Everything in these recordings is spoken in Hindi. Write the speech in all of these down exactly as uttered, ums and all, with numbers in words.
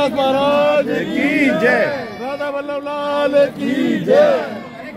महाराज की जय, राधा वल्लभ लाल की जय।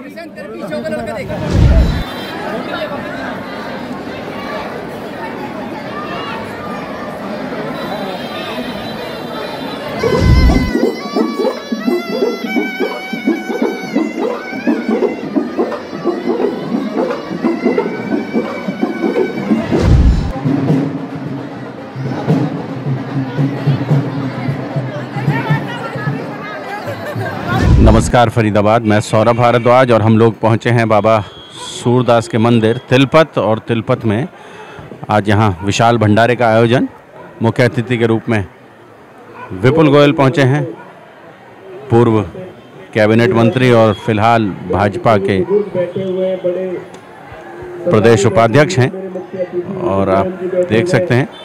नमस्कार फरीदाबाद, मैं सौरभ भारद्वाज और हम लोग पहुंचे हैं बाबा सूरदास के मंदिर तिलपत। और तिलपत में आज यहां विशाल भंडारे का आयोजन, मुख्य अतिथि के रूप में विपुल गोयल पहुंचे हैं, पूर्व कैबिनेट मंत्री और फिलहाल भाजपा के प्रदेश उपाध्यक्ष हैं। और आप देख सकते हैं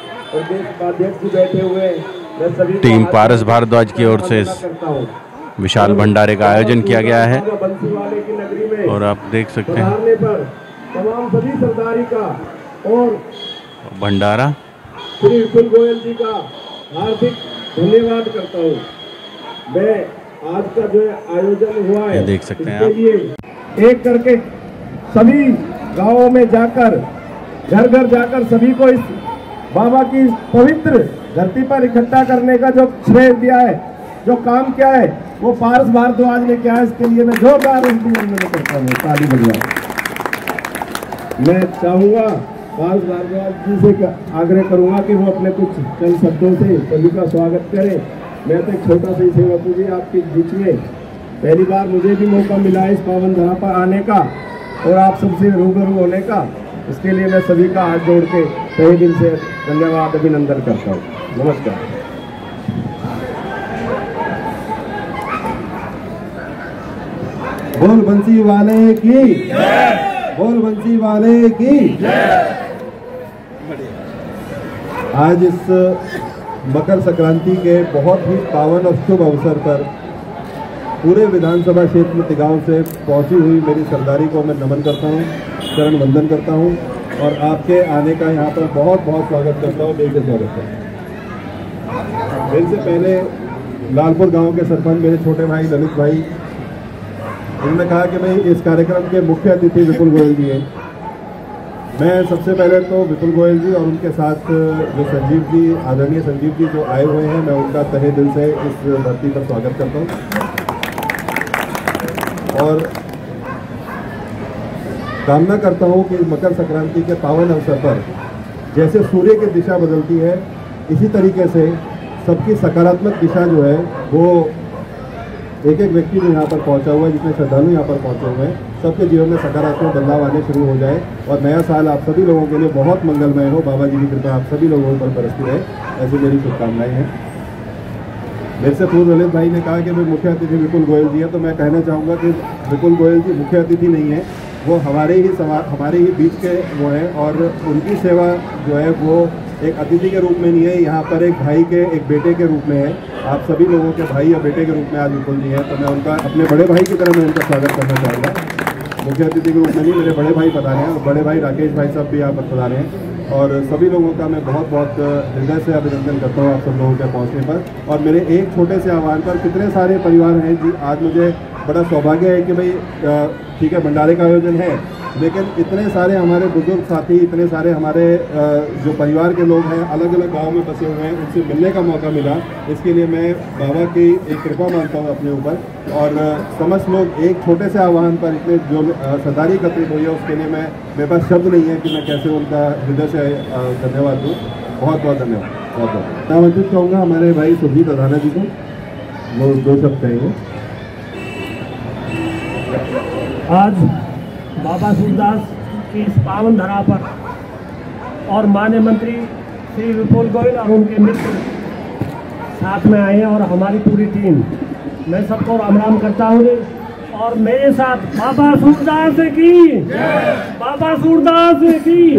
टीम पारस भारद्वाज की ओर से विशाल भंडारे का आयोजन किया गया है। और आप देख सकते हैं तमाम सभी सरदारी का और भंडारा श्री विपुल गोयल जी का हार्दिक धन्यवाद करता हूँ। मैं आज का जो आयोजन हुआ है, देख सकते हैं आप, एक करके सभी गांवों में जाकर, घर घर जाकर सभी को इस बाबा की पवित्र धरती पर इकट्ठा करने का जो श्रेय दिया है, जो काम किया है, वो पारस भारद्वाज ने किया है। इसके लिए मैं जोरदार अभिनंदन करता हूँ, ताली बजाओ। मैं चाहूँगा पारस भारद्वाज जी से आग्रह करूँगा कि वो अपने कुछ चंद शब्दों से सभी का स्वागत करें। मैं तो एक छोटा सा ही सेवक हूँ जी आपके बीच में, पहली बार मुझे भी मौका मिला है इस पावन धरा पर आने का और आप सबसे रूबरू होने का। इसके लिए मैं सभी का हाथ जोड़ के तहे दिल से धन्यवाद अभिनंदन करता हूँ। नमस्कार। बोल बंसी वाले की जय, बोल बंसी वाले की जय। आज इस मकर संक्रांति के बहुत ही पावन और शुभ अवसर पर पूरे विधानसभा क्षेत्र तिगांव से पहुंची हुई मेरी सरदारी को मैं नमन करता हूं, चरण वंदन करता हूं और आपके आने का यहां पर बहुत बहुत स्वागत करता हूं, दिल से स्वागत करता हूं। मेरे से पहले लालपुर गांव के सरपंच मेरे छोटे भाई ललित भाई, उन्होंने कहा कि भाई इस कार्यक्रम के मुख्य अतिथि विपुल गोयल जी हैं। मैं सबसे पहले तो विपुल गोयल जी और उनके साथ जो संजीव जी, आदरणीय संजीव जी जो आए हुए हैं, मैं उनका तहे दिल से इस धरती पर स्वागत करता हूं। और कामना करता हूं कि मकर संक्रांति के पावन अवसर पर जैसे सूर्य की दिशा बदलती है, इसी तरीके से सबकी सकारात्मक दिशा जो है वो एक एक व्यक्ति जो यहाँ पर पहुँचा हुआ है, जितने श्रद्धालु यहाँ पर पहुँचे हुए हैं, सबके जीवन में सकारात्मक बदलाव आने शुरू हो जाए और नया साल आप सभी लोगों के लिए बहुत मंगलमय हो। बाबा जी की कृपा आप सभी लोगों पर बरसती रहे, ऐसी मेरी शुभकामनाएं हैं। मेरे से पूर्व ललित भाई ने कहा कि भाई मुख्य अतिथि विपुल गोयल जी है, तो मैं कहना चाहूँगा कि विपुल गोयल जी मुख्य अतिथि नहीं है, वो हमारे ही समा हमारे ही बीच के वो हैं और उनकी सेवा जो है वो एक अतिथि के रूप में नहीं है, यहाँ पर एक भाई के, एक बेटे के रूप में है। आप सभी लोगों के भाई या बेटे के रूप में आज विपुल जी हैं, तो मैं उनका अपने बड़े भाई की तरह मैं उनका स्वागत करना चाहूँगा। मुख्य अतिथि के रूप में नहीं, मेरे बड़े भाई पधारे हैं और बड़े भाई राकेश भाई साहब भी यहाँ पर पधारे हैं। और सभी लोगों का मैं बहुत बहुत हृदय से अभिनंदन करता हूँ आप सब लोगों के पहुँचने पर। और मेरे एक छोटे से आह्वान पर कितने सारे परिवार हैं जी, आज मुझे बड़ा सौभाग्य है कि भाई ठीक है भंडारे का आयोजन है, लेकिन इतने सारे हमारे बुजुर्ग साथी, इतने सारे हमारे जो परिवार के लोग हैं, अलग अलग गांव में बसे हुए हैं, उनसे मिलने का मौका मिला। इसके लिए मैं बाबा की एक कृपा मानता हूं अपने ऊपर। और समस्त लोग एक छोटे से आह्वान पर इतने जो सरदारी एकत्रित हुई है, उसके लिए मैं मेरे पास शब्द नहीं है कि मैं कैसे उनका हृदय से धन्यवाद दूँ। बहुत बहुत धन्यवाद। बहुत बहुत मैं आमंत्रित कहूँगा हमारे भाई सुरजीत अधाना जी को, वो दो शब्द कहेंगे। आज बाबा सूरदास की इस पावन धरा पर और माननीय मंत्री श्री विपुल गोयल और उनके मित्र साथ में आए हैं और हमारी पूरी टीम, मैं सबको राम राम करता हूँ। और मेरे साथ बाबा सूरदास की, बाबा सूरदास की।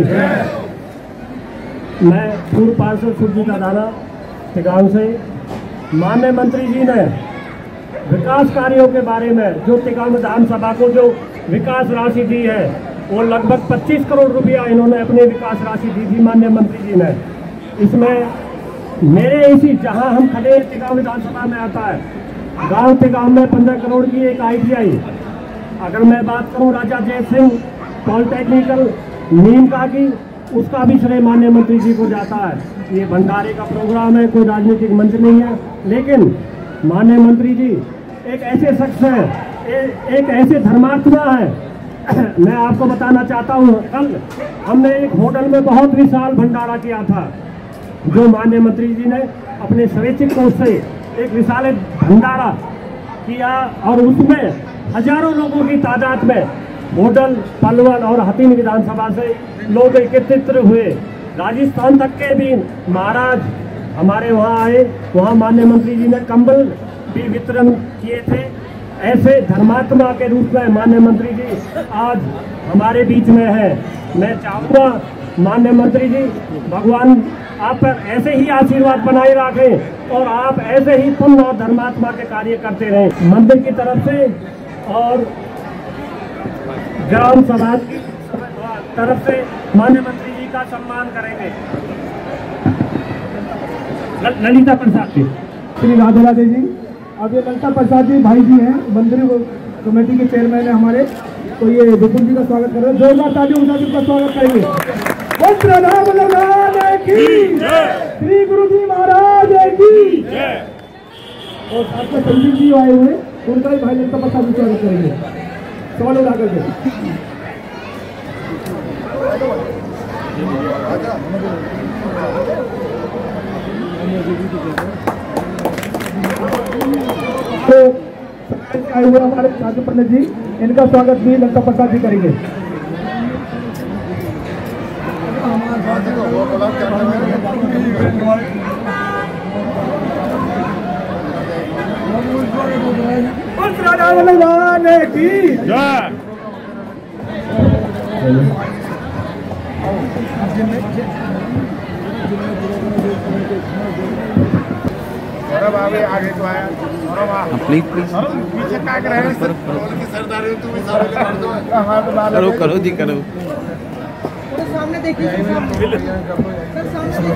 मैं पूर्व पार्षद सुरजीत अधाना तिगांव से, माननीय मंत्री जी ने विकास कार्यों के बारे में जो तिगांव विधानसभा को जो विकास राशि दी है, वो लगभग पच्चीस करोड़ रुपया इन्होंने अपने विकास राशि दी थी माननीय मंत्री जी ने। इसमें मेरे इसी जहां हम खड़े तिगांव विधानसभा में आता है, गांव तिगांव में पंद्रह करोड़ की एक आई टी आई। अगर मैं बात करूं राजा जय सिंह पॉलिटेक्निकल नीम का की, उसका भी श्रेय माननीय मंत्री जी को जाता है। ये भंडारे का प्रोग्राम है, कोई राजनीतिक मंच नहीं है, लेकिन माननीय मंत्री जी एक ऐसे शख्स है, ए, एक ऐसे धर्मात्मा है। मैं आपको बताना चाहता हूँ, कल हमने एक होटल में बहुत विशाल भंडारा किया था, जो माननीय मंत्री जी ने अपने स्वैच्छिक कोष से एक विशाल भंडारा किया, और उसमें हजारों लोगों की तादाद में होटल पलवल और हथीन विधानसभा से लोग एकत्रित हुए। राजस्थान तक के भी महाराज हमारे वहाँ आए, वहाँ माननीय मंत्री जी ने कंबल भी वितरण किए थे। ऐसे धर्मात्मा के रूप में माननीय मंत्री जी आज हमारे बीच में है। मैं चाहूँगा माननीय मंत्री जी, भगवान आप पर ऐसे ही आशीर्वाद बनाए रखें और आप ऐसे ही पुण्य और धर्मात्मा के कार्य करते रहें। मंदिर की तरफ से और ग्राम सभा की तरफ से माननीय मंत्री जी का सम्मान करेंगे। ललिता प्रसाद जी। श्री राधे राधे जी। अब ये ललिता प्रसाद जी भाई जी हैं, मंदिर कमेटी के चेयरमैन है हमारे, तो ये विपुल जी का स्वागत कर रहे हैं। जोरदार तालियों के साथ का स्वागत करेंगे। श्री गुरु जी महाराज की। और साथ में संजीव जी आए हुए, उनका भी भाई ललिता प्रसाद जी स्वागत करेंगे। सवाल उठा करके तो आए हुए हमारे साधु पंडित जी, इनका स्वागत भी ललिता प्रसाद जी करेंगे। की जय। आगे तो आया प्लीज प्लीज पीछे क्या कर रहे हैं सर की सरदारी तू भी सारे कर दो। करो करो जी करो। सामने देखिए सर, सामने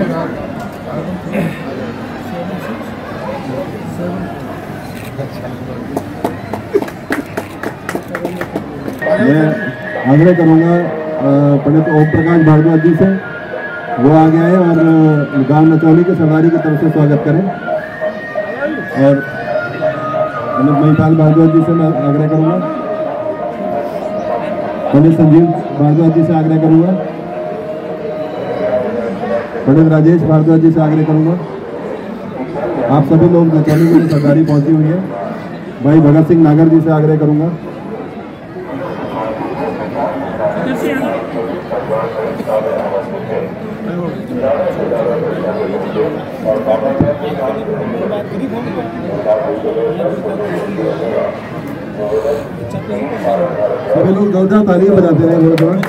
मैं आग्रह करूंगा पंडित ओम प्रकाश भारद्वाज जी से, वो आगे आए और गांव नचौली के सरदारी की तरफ से स्वागत करें। और पंडित महिपाल भारद्वाज जी से मैं आग्रह करूंगा, पंडित संजीव भारद्वाज जी से आग्रह करूंगा, पंडित राजेश भारद्वाज जी से आग्रह करूंगा। आप सभी लोग नचौली में सरदारी पहुंची हुई है। भाई भगत सिंह नागर जी से आग्रह करूंगा। सभी लोग जोरदार तालियां बजाते रहे थोड़ा थोड़ा।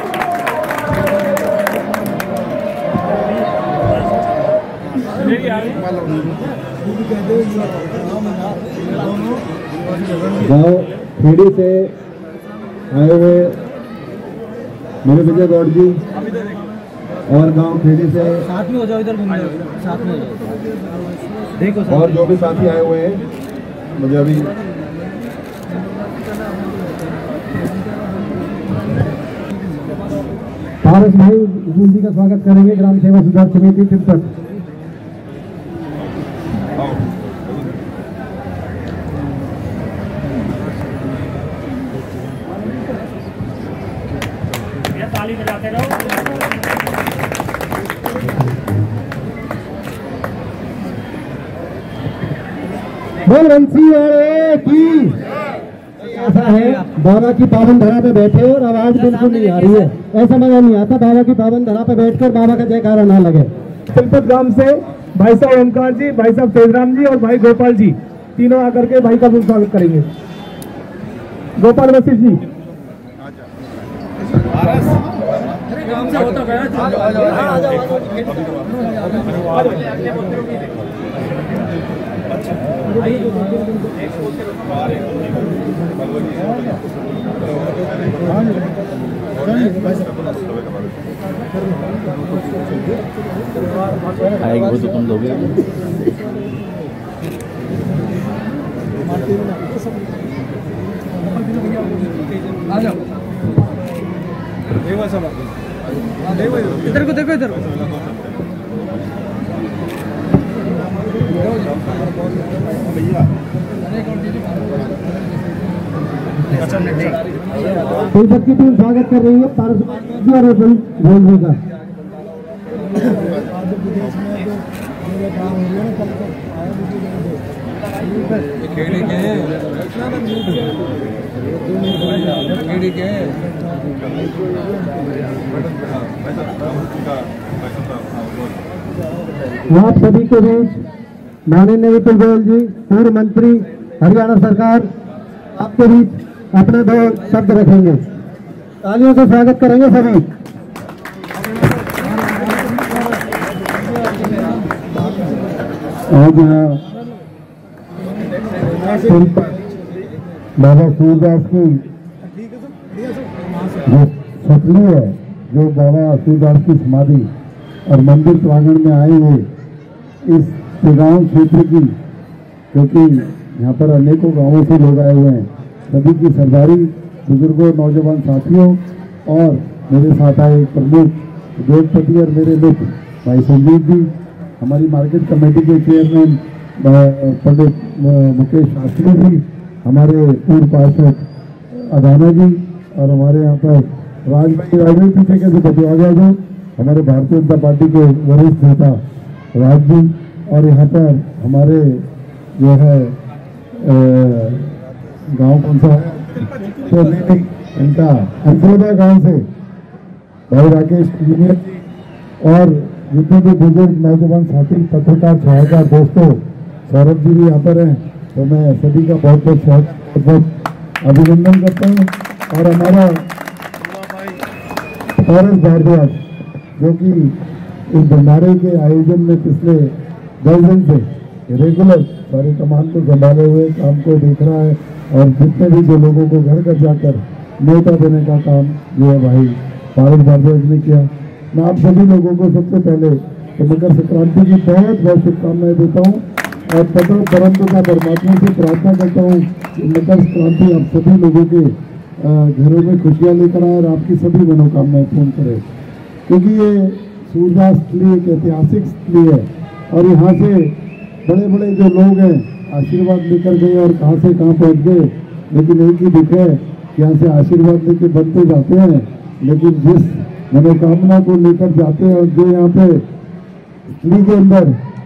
गाँव खेड़ी से आए हुए मेरे विजय गौड़ जी और गांव खेड़ी से साथ में हो जाओ, इधर घूम जाओ, साथ में हो जाओ। देखो और जो भी साथी आए हुए हैं, मुझे अभी पारस भाई विपुल जी का स्वागत करेंगे, ग्राम सेवा सुधार समिति तिब्बत। ताली बजाते रहो। बोल बंसी वाले की। ऐसा है, बाबा की पावन धरा पे बैठे और आवाज बिल्कुल नहीं आ रही है, ऐसा मजा नहीं आता बाबा की पावन धरा पे बैठकर बाबा का जयकारा ना लगे। तिलपत गांव से भाई साहब ओमकार जी, भाई साहब तेजराम जी और भाई गोपाल जी, तीनों आकर के भाई का भी स्वागत करेंगे। गोपाल वशिष्ठ जी। अच्छा आएगी वो तो तुम दोगे। इधर को देखो, इधर तिलपत की टीम स्वागत कर रही है पारस और रेलवे का। आप सभी के बीच माननीय विपुल गोयल जी, पूर्व मंत्री हरियाणा सरकार, आपके बीच अपने दो शब्द रखेंगे। तालियों से स्वागत करेंगे सभी। आज बाबा सूरदास की जो सतली है, जो बाबा सूरदास की समाधि और मंदिर प्रांगण में आए हुए इस गांव क्षेत्र की, क्योंकि यहाँ पर अनेकों गांवों से लोग आए हुए हैं, सभी की सरदारी, बुजुर्गों, नौजवान साथियों और मेरे साथ आए प्रमुख उद्योगपति और मेरे मित्र भाई संजीव जी, हमारी मार्केट कमेटी के चेयरमैन पंडित मुकेश शास्त्री जी, हमारे पूर्व पार्षद अदाना जी और हमारे यहाँ पर राजभाई राजनीति पीछे कैसे बचे आ गया जो हमारे भारतीय जनता पार्टी के वरिष्ठ नेता राज जी, और यहाँ पर हमारे जो है गांव कौन सा है तो नहीं इनका अंत्योदय गांव से भाई राकेश जूनियर और जितने भी बुजुर्ग नौजवान साथी पत्रकार छायाकार दोस्तों, सौरभ जी भी यहाँ पर हैं, तो मैं सभी का बहुत बहुत स्वागत बहुत अभिनंदन करता हूँ। और हमारा फॉरेस्ट भारद्वाज जो कि इस भंडारे के आयोजन में पिछले दस दिन से रेगुलर सारे कमान को संभाले हुए काम को देख रहा है, और जितने भी जो लोगों को घर घर जाकर न्योता देने का काम जो है भाई फॉरेस्ट भारद्वाज ने किया। मैं आप सभी लोगों को सबसे पहले तो मकर संक्रांति की बहुत बहुत शुभकामनाएं देता हूँ और परम पिता परमात्मा से प्रार्थना करता हूँ कि मकर संक्रांति आप सभी लोगों के घरों में खुशियाँ लेकर आए और आपकी सभी मनोकामनाएं पूर्ण करे, क्योंकि ये सूरदास स्थली एक ऐतिहासिक स्थली है और यहाँ से बड़े बड़े जो लोग हैं आशीर्वाद लेकर गए और कहाँ से कहाँ पहुँच गए, लेकिन एक ही दुख है कि यहाँ से आशीर्वाद लेके बनते जाते हैं, लेकिन जिस मनोकामना को लेकर जाते हैं और जो यहाँ पे स्थली के अंदर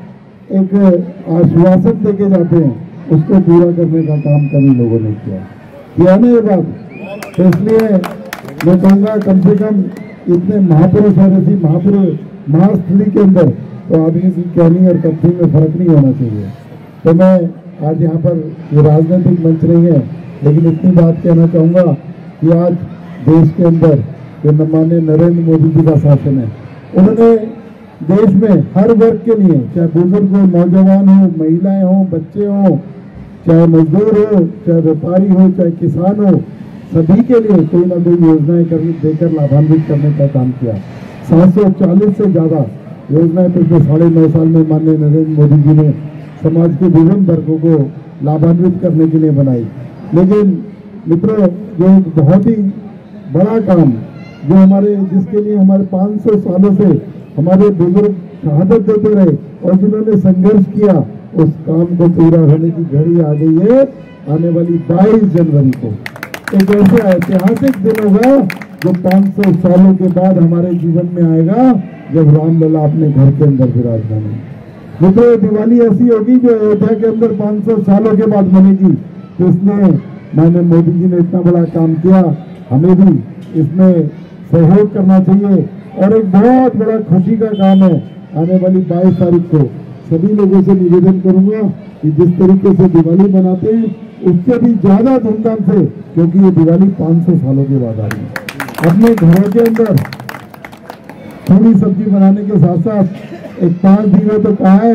एक आश्वासन देके जाते हैं, उसको पूरा करने का काम कभी लोगों ने किया किया ना ये बात। तो इसलिए मैं कहूँगा कम से कम इतने महापुरुष और ऐसी महापुरुष महास्थली के अंदर तो आदमी की कहनी और कथनी में फर्क नहीं होना चाहिए। तो मैं आज यहाँ पर ये राजनीतिक मंच नहीं है, लेकिन इतनी बात कहना चाहूँगा कि आज देश के अंदर जो माननीय नरेंद्र मोदी जी का शासन है, उन्होंने देश में हर वर्ग के लिए, चाहे बुजुर्ग हो, नौजवान हो, महिलाएं हो, बच्चे हो, चाहे मजदूर हो, चाहे व्यापारी हो, चाहे किसान हो, सभी के लिए कोई ना कोई योजनाएं कर देकर लाभान्वित करने का काम किया। सात सौ चालीस से ज्यादा योजनाएं पिछले साढ़े नौ साल में माननीय नरेंद्र मोदी जी ने समाज के विभिन्न वर्गों को लाभान्वित करने के लिए बनाई। लेकिन मित्रों, जो एक बहुत ही बड़ा काम जो हमारे जिसके लिए हमारे पाँच सौ सालों से हमारे बुजुर्ग शहादत देते रहे और जिन्होंने संघर्ष किया, उस काम को पूरा होने की घड़ी आ गई है आने वाली बाईस जनवरी को। एक ऐसा ऐतिहासिक दिन होगा जो पाँच सौ सालों के बाद हमारे जीवन में आएगा, जब रामलला अपने घर के अंदर विराजमान है। मित्रों, दिवाली ऐसी होगी जो अयोध्या के अंदर पाँच सौ सालों के बाद बनेगी। तो इसमें माननीय मोदी जी ने इतना बड़ा काम किया, हमें भी इसमें सहयोग करना चाहिए। और एक बहुत बड़ा खुशी का काम है, आने वाली बाईस तारीख को सभी लोगों से निवेदन करूंगा कि जिस तरीके से दिवाली मनाते हैं उससे भी ज्यादा धूमधाम से, क्योंकि ये दिवाली पाँच सौ सालों के बाद आ रही है, अपने घरों के अंदर थोड़ी सब्जी बनाने के साथ साथ एक पांच दीवे तो कहा है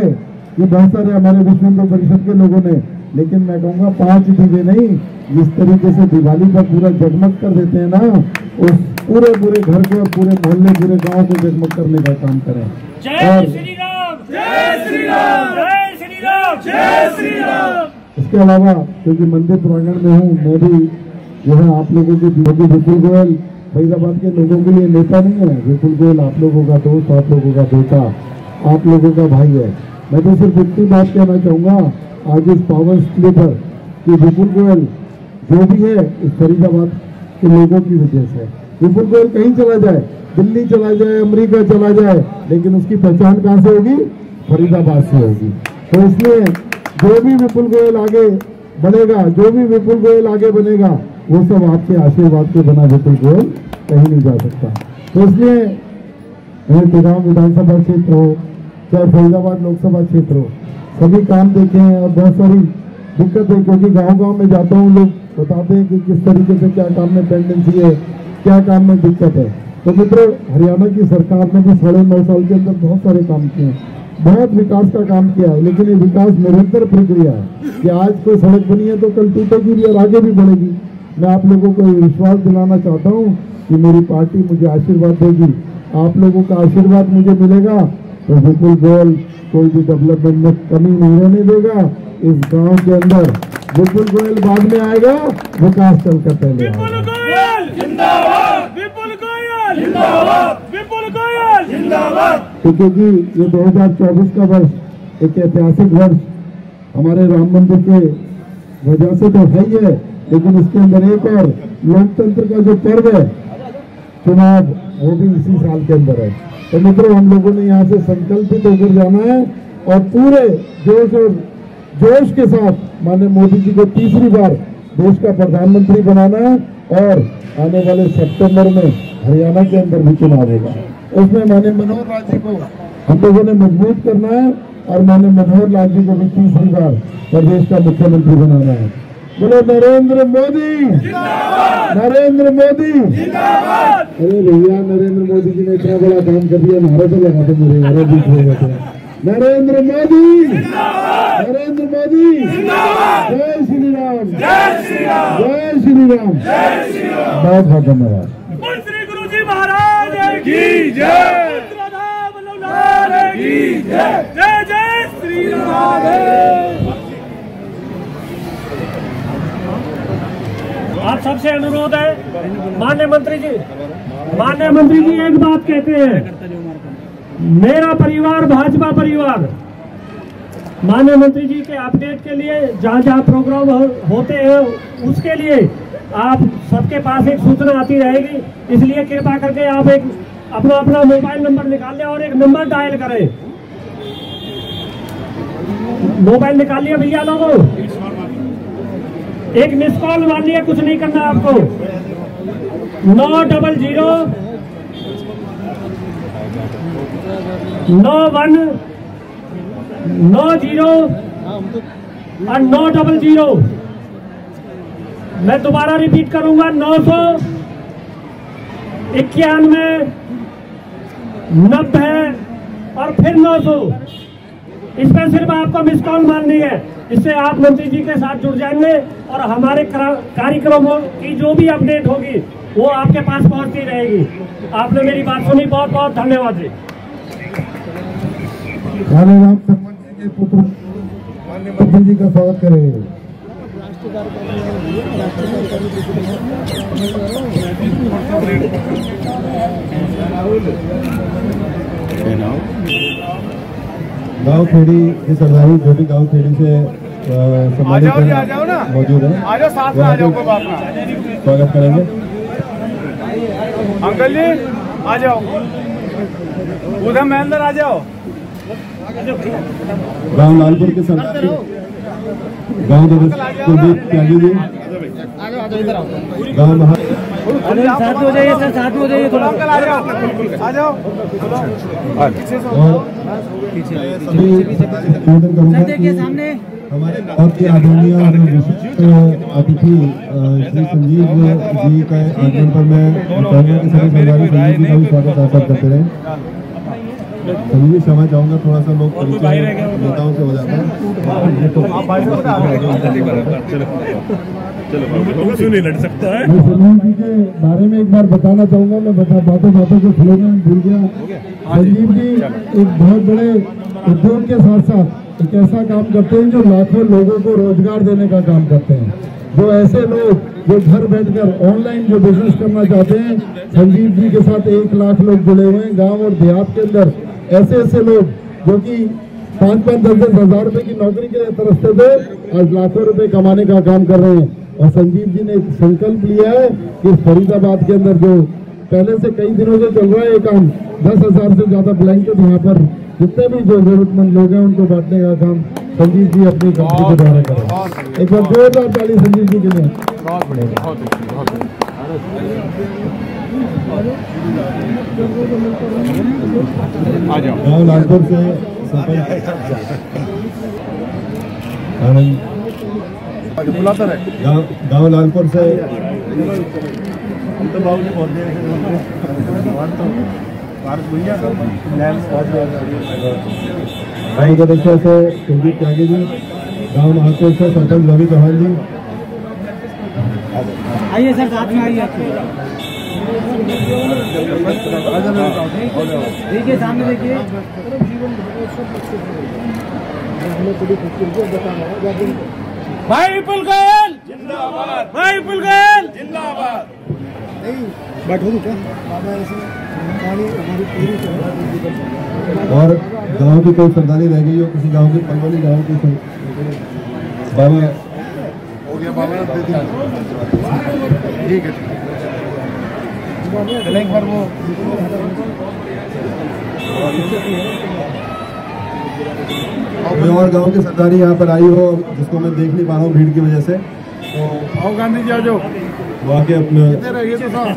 कि बहुत सारे हमारे विश्व हिंदू परिषद के लोगों ने, लेकिन मैं कहूँगा पांच दीवे नहीं, जिस तरीके से दिवाली पर पूरा जगमग कर देते हैं ना, उस पूरे पूरे घर को और पूरे मोहल्ले पूरे गांव को जगमग करने का काम करें। जय श्री राम, जय श्री राम, जय श्री राम, जय श्री राम। इसके अलावा क्योंकि मंदिर प्रांगण में हूँ, मैं भी जो है आप लोगों के क्योंकि विपुल गोयल फरीदाबाद के लोगों के लिए नेता नहीं है, विपुल गोयल आप लोगों का दोस्त, आप लोगों का बेटा, आप लोगों का भाई है। मैं तो सिर्फ इतनी बात कहना चाहूँगा आज इस पावन स्थिति पर कि विपुल गोयल जो भी है इस फरीदाबाद के लोगों की वजह से। विपुल गोयल कहीं चला जाए, दिल्ली चला जाए, अमेरिका चला जाए, लेकिन उसकी पहचान कहाँ से होगी? फरीदाबाद से होगी। तो इसलिए जो भी विपुल गोयल आगे बढ़ेगा, जो भी विपुल गोयल आगे बनेगा, वो सब आपके आशीर्वाद के बिना विपुल गोयल कहीं नहीं जा सकता। तो इसलिए मैंने तिगांव विधानसभा क्षेत्र हो चाहे फरीदाबाद लोकसभा क्षेत्र हो, सभी काम देखे हैं और बहुत सारी दिक्कत है, क्योंकि गांव गांव में जाता हूँ, लोग बताते हैं कि किस तरीके से क्या काम में पेंडेंसी है, क्या काम में दिक्कत है। तो मित्रों, हरियाणा की सरकार ने भी साढ़े नौ साल के अंदर बहुत सारे काम किए हैं, बहुत विकास का काम किया है, लेकिन ये विकास निरंतर प्रक्रिया है कि आज कोई सड़क बनी है तो कल टूटेगी भी और आगे भी बढ़ेगी। मैं आप लोगों को विश्वास दिलाना चाहता हूँ कि मेरी पार्टी मुझे आशीर्वाद देगी, आप लोगों का आशीर्वाद मुझे मिलेगा तो विपुल गोयल कोई भी डेवलपमेंट में कमी नहीं रहने देगा। इस गांव के अंदर विपुल गोयल बाद में आएगा, विकास चलकर पहले आएगा। विपुल गोयल जिंदाबाद, विपुल गोयल जिंदाबाद, विपुल गोयल जिंदाबाद। तो क्योंकि ये दो हज़ार चौबीस का वर्ष एक ऐतिहासिक वर्ष हमारे राम मंदिर के वजह से तो है ही है, लेकिन इसके अंदर एक और लोकतंत्र का जो पर्व है चुनाव, वो भी इसी साल के अंदर है। तो मित्रों, हम लोगों ने यहाँ से संकल्पित होकर जाना है और पूरे जोश और जोश के साथ माननीय मोदी जी को तीसरी बार देश का प्रधानमंत्री बनाना है और आने वाले सितंबर में हरियाणा के अंदर भी चुनाव होगा। उसमें माननीय मनोहर लाल जी को हम लोगों ने मजबूत करना है और माननीय मनोहर लाल जी को भी तीसरी बार प्रदेश का मुख्यमंत्री बनाना है। बोलो नरेंद्र मोदी, नरेंद्र मोदी। अरे भैया, नरेंद्र मोदी जी ने इतना बड़ा काम कर दिया, नारा तो लगा तो मेरे नारा भी होगा। नरेंद्र मोदी, नरेंद्र मोदी, जय श्री राम, जय श्री राम, जय श्री राम, जय श्री राम। बहुत बहुत धन्यवाद। श्री गुरु जी महाराज की जय, की जय, जय जय श्री राम। आप सबसे अनुरोध है, माननीय मंत्री जी, माननीय मंत्री जी एक बात कहते हैं, मेरा परिवार भाजपा परिवार। माननीय मंत्री जी के अपडेट के लिए जहाँ जहाँ प्रोग्राम हो, होते हैं उसके लिए आप सबके पास एक सूचना आती रहेगी, इसलिए कृपा करके आप एक अपना अपना मोबाइल नंबर निकाल लें और एक नंबर डायल करें। मोबाइल निकाल लिया भैया लोगों, एक मिस कॉल मार लिया, कुछ नहीं करना आपको। नौ डबल जीरो नौ वन नौ जीरो और नौ डबल जीरो। मैं दोबारा रिपीट करूंगा, नौ सौ इक्यानवे नब्बे और फिर नौ सौ। इस पर सिर्फ आपको मिस कॉल मारनी है, इससे आप मंत्री जी के साथ जुड़ जाएंगे और हमारे कार्यक्रमों की जो भी अपडेट होगी वो आपके पास पहुंचती रहेगी। आपने मेरी बात सुनी, बहुत बहुत धन्यवाद जी। राम शर्मा जी के पुत्र माननीय मंत्री जी का स्वागत करेंगे। गांव खेड़ी की सरदारी जो भी गांव खेड़ी से सम्मानित मौजूद है, आ जाओ साथ में, आ जाओ, कोई बात ना, स्वागत करेंगे। अंकल जी आ जाओ, उधर में अंदर आ जाओ। गांव लालपुर के सरदारी गांव कुलदीप त्यागी जी, गांव महा साथ हो जाइए सर, साथ हो जाइए थोड़ा। अंकल आ जाओ, आ जाओ। और सभी निवेदन करूंगा कि सामने हमारे बहुत ही आदरणीय और विशिष्ट अतिथि श्री संजीव जी का आगमन पर मैं कहूँगा कि सभी सरदारी संजीव जी का भी स्वागत आप करते रहे। सभी भी क्षमा चाहूँगा, थोड़ा सा लोग परिचय नेताओं से हो जाता है। नहीं लड़ सकता है। मैं संजीव जी के बारे में एक बार बताना चाहूँगा, मैं बता बातों बातों को फ्लो में भूल गया। संजीव जी एक बहुत बड़े उद्योग के साथ साथ एक ऐसा काम करते हैं जो लाखों लोगों को रोजगार देने का काम करते हैं। जो ऐसे लोग जो घर बैठकर ऑनलाइन जो बिजनेस करना चाहते हैं, संजीव जी के साथ एक लाख लोग जुड़े हुए हैं। गांव और देहात के अंदर ऐसे ऐसे लोग जो कि पाँच पाँच दस दस हजार रुपए की नौकरी के लिए तरसते थे, आज लाखों रुपए कमाने का काम कर रहे हैं। और संजीव जी ने एक संकल्प लिया है कि फरीदाबाद के अंदर जो पहले से कई दिनों से चल रहा है ये काम, दस हजार से ज्यादा ब्लैंकेट यहाँ पर जितने भी जो जरूरतमंद लोग हैं उनको बांटने का काम संजीव जी अपनी कंपनी के द्वारा करें। एक बार जोरदार ताली संजीव जी के लिए। बहुत बढ़िया, बहुत अच्छी, बहुत आ जाओ। गाँव लालपुर से आनंद बुलाता रहे। गाँव गाँव लालपुर से गाँव गदेश्वर से कुलदीप त्यागी जी, गाँव महापुर से सरपंच रवि चौहान जी। आइए सर, साथ में आइए। देखिए सामने देखिए। भाई पुलगल जिंदाबाद, भाई पुलगल जिंदाबाद। और गांव की कोई सरदारी रह गई हो, किसी गांव की पलवली गांव की बाबा हो गया, बाबा ठीक है, चलें एक बार वो कोई और गांव की सरदारी यहाँ पर आई हो जिसको मैं देख नहीं पा रहा हूँ भीड़ की वजह से, तो आओ गांधी जी आ जाओ। वो आके अपने ये तो था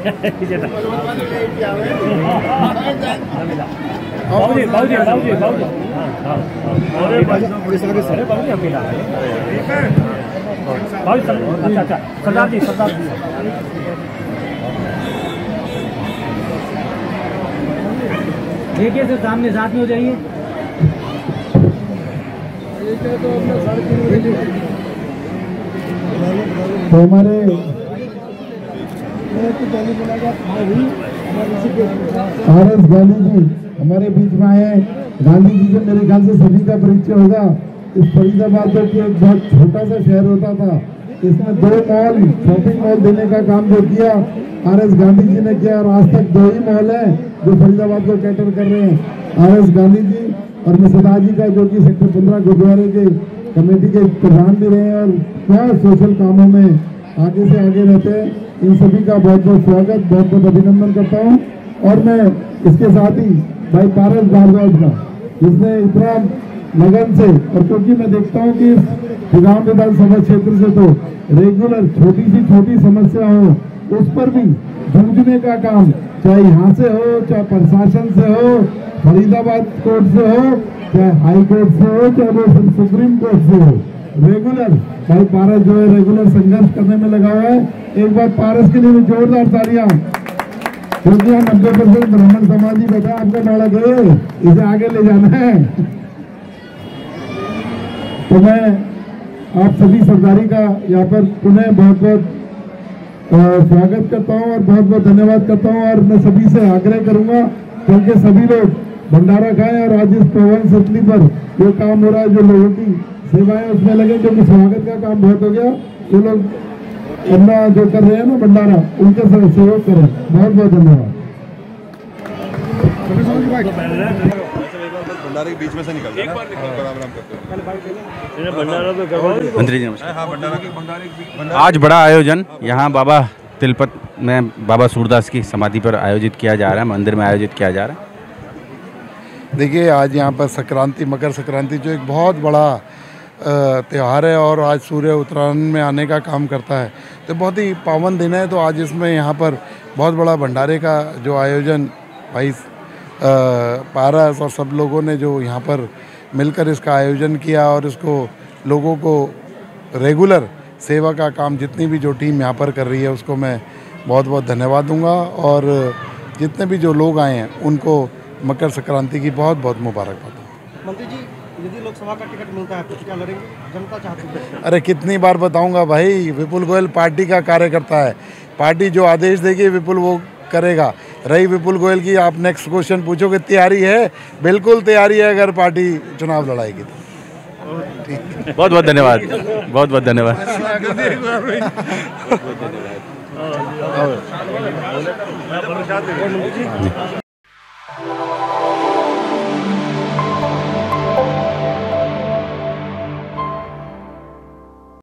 बाबूजी बाबूजी बाबूजी बाबूजी अरे अरे बाबूजी अकेला बाबूजी अच्छा अच्छा सरदार जी सरदार जी देखिए सर सामने साथ में हो जाइए। तो हमारे आर एस गांधी जी हमारे बीच में आए हैं। गांधी जी से मेरे ख्याल से सभी का परिचय होगा। इस फरीदाबाद जो कि एक बहुत छोटा सा शहर होता था, इसमें दो मॉल शॉपिंग मॉल देने का काम जो किया आर एस गांधी जी ने किया, और आज तक दो ही मॉल है जो फरीदाबाद को कैटर कर रहे हैं, आर एस गांधी जी और मिसदा जी का, जो कि सेक्टर पंद्रह गुरुद्वारे के कमेटी के प्रधान भी रहे हैं और क्या सोशल कामों में आगे से आगे रहते हैं। इन सभी का बहुत बहुत स्वागत, बहुत बहुत अभिनंदन करता हूं। और मैं इसके साथ ही भाई पारस भारद्वाज का, जिसने इतना लगन से, और क्योंकि मैं देखता हूं कि गांव विधानसभा क्षेत्र से तो रेगुलर छोटी सी छोटी समस्या हो उस पर भी जूझने का काम, चाहे यहाँ से हो, चाहे प्रशासन से हो, फरीदाबाद कोर्ट से हो, चाहे हाई कोर्ट से हो, चाहे वो सुप्रीम कोर्ट से हो, रेगुलर भाई पारस जो है रेगुलर संघर्ष करने में लगा हुआ है। एक बार पारस के लिए भी जोरदार तालियां, क्योंकि हम नब्बे परसेंट ब्राह्मण समाजी बेटा आपका बालक है, इसे आगे ले जाना है। तो मैं आप सभी सरदारी का यहाँ पर पुनः बहुत बहुत स्वागत करता हूँ और बहुत बहुत धन्यवाद करता हूँ। और मैं सभी से आग्रह करूंगा, क्योंकि सभी लोग भंडारा खाएं और आज इस पवन सतली पर जो काम हो रहा है, जो लोगों की सेवाएं उसमें लगे, क्योंकि स्वागत का काम बहुत हो गया। जो लोग अपना जो कर रहे हैं ना भंडारा, उनके साथ सहयोग करें। बहुत बहुत धन्यवाद। भंडारे के बीच में से निकल एक बार मंत्री जी नमस्कार। आज बड़ा आयोजन यहाँ बाबा तिलपत में बाबा सूरदास की समाधि पर आयोजित किया जा रहा है, मंदिर में आयोजित किया जा रहा है। देखिए आज यहाँ पर संक्रांति, मकर संक्रांति जो एक बहुत बड़ा त्यौहार है और आज सूर्य उत्तरायण में आने का काम करता है, तो बहुत ही पावन दिन है। तो आज इसमें यहाँ पर बहुत बड़ा भंडारे का जो आयोजन भाई पारस और सब लोगों ने जो यहाँ पर मिलकर इसका आयोजन किया और इसको लोगों को रेगुलर सेवा का काम जितनी भी जो टीम यहाँ पर कर रही है उसको मैं बहुत बहुत धन्यवाद दूंगा। और जितने भी जो लोग आए हैं उनको मकर संक्रांति की बहुत बहुत मुबारकबाद। मंत्री जी, यदि लोकसभा का टिकट मिलता है तो क्या लड़ेंगे? जनता चाहती है। अरे कितनी बार बताऊंगा भाई, विपुल गोयल पार्टी का कार्यकर्ता है, पार्टी जो आदेश देगी विपुल वो करेगा। रही विपुल गोयल की, आप नेक्स्ट क्वेश्चन पूछोगे, तैयारी है? बिल्कुल तैयारी है, अगर पार्टी चुनाव लड़ाएगी तो। बहुत बहुत धन्यवाद, बहुत बहुत धन्यवाद।